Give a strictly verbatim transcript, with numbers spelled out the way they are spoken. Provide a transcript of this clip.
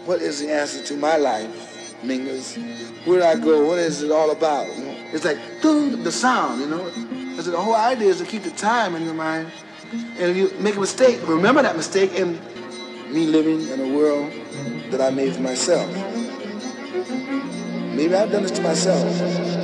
what is the answer to my life, Mingus? Where do I go? What is it all about? You know? It's like, ding, the sound, you know? Because the whole idea is to keep the time in your mind. And if you make a mistake, remember that mistake and me living in a world that I made for myself. Maybe I've done this to myself.